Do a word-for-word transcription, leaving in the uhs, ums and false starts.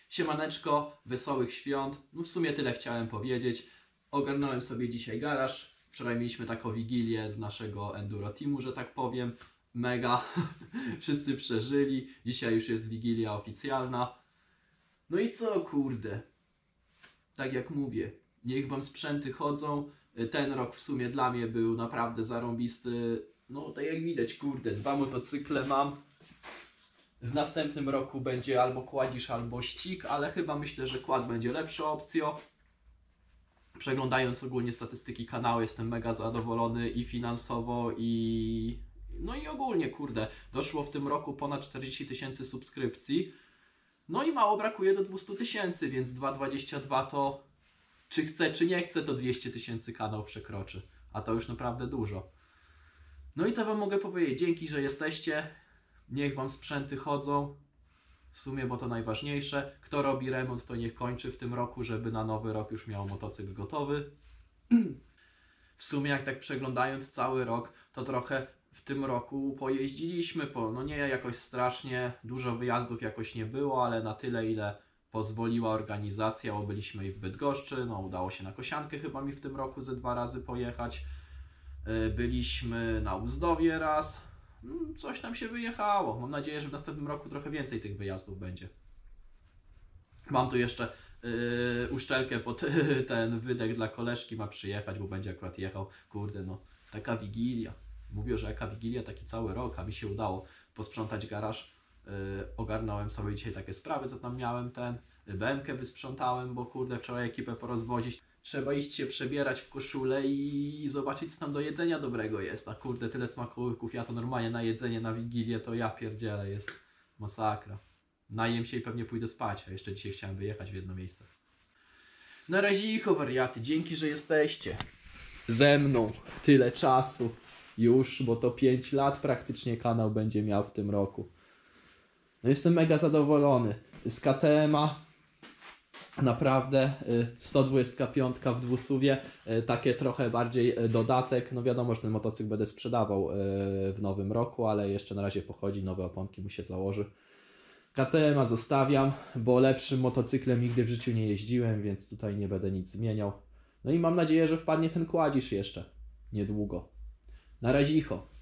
Siemaneczko, wesołych świąt. No w sumie tyle chciałem powiedzieć. Ogarnąłem sobie dzisiaj garaż. Wczoraj mieliśmy taką wigilię z naszego Enduro Teamu, że tak powiem. Mega. Wszyscy przeżyli. Dzisiaj już jest wigilia oficjalna. No i co, kurde? Tak jak mówię, niech wam sprzęty chodzą. Ten rok w sumie dla mnie był naprawdę zarąbisty. No tak jak widać, kurde, dwa motocykle mam. W następnym roku będzie albo kładzisz, albo ścig, ale chyba myślę, że kład będzie lepszą opcją. Przeglądając ogólnie statystyki kanału, jestem mega zadowolony i finansowo, i no i ogólnie, kurde, doszło w tym roku ponad czterdzieści tysięcy subskrypcji. No i mało brakuje do dwieście tysięcy, więc dwa dwadzieścia dwa to, czy chcę, czy nie chcę, to dwieście tysięcy kanał przekroczy. A to już naprawdę dużo. No i co wam mogę powiedzieć? Dzięki, że jesteście. Niech wam sprzęty chodzą. W sumie, bo to najważniejsze. Kto robi remont, to niech kończy w tym roku, żeby na nowy rok już miał motocykl gotowy. W sumie, jak tak przeglądając cały rok, to trochę w tym roku pojeździliśmy po, no nie jakoś strasznie, dużo wyjazdów jakoś nie było, ale na tyle, ile pozwoliła organizacja, bo byliśmy i w Bydgoszczy, no udało się na Kosiankę chyba mi w tym roku ze dwa razy pojechać. Byliśmy na Uzdowie raz, coś tam się wyjechało. Mam nadzieję, że w następnym roku trochę więcej tych wyjazdów będzie. Mam tu jeszcze yy, uszczelkę pod yy, ten wydech dla koleżki, ma przyjechać, bo będzie akurat jechał. Kurde, no taka wigilia. Mówię, że jaka wigilia, taki cały rok, a mi się udało posprzątać garaż. Yy, ogarnąłem sobie dzisiaj takie sprawy, co tam miałem, ten B M K wysprzątałem, bo kurde, wczoraj ekipę porozwozić. Trzeba iść się przebierać w koszulę i zobaczyć, co tam do jedzenia dobrego jest. A kurde, tyle smakołyków, ja to normalnie na jedzenie, na wigilię, to ja pierdzielę, jest masakra. Najem się i pewnie pójdę spać, a jeszcze dzisiaj chciałem wyjechać w jedno miejsce. Na raziko, wariaty, dzięki, że jesteście ze mną tyle czasu już, bo to pięć lat praktycznie kanał będzie miał w tym roku. No jestem mega zadowolony z K T M-a. Naprawdę sto dwadzieścia pięć w dwusuwie, takie trochę bardziej dodatek. No wiadomo, że ten motocykl będę sprzedawał w nowym roku, ale jeszcze na razie pochodzi, nowe oponki mu się założy. K T M-a zostawiam, bo lepszym motocyklem nigdy w życiu nie jeździłem, więc tutaj nie będę nic zmieniał. No i mam nadzieję, że wpadnie ten kładzisz jeszcze niedługo. Na razicho.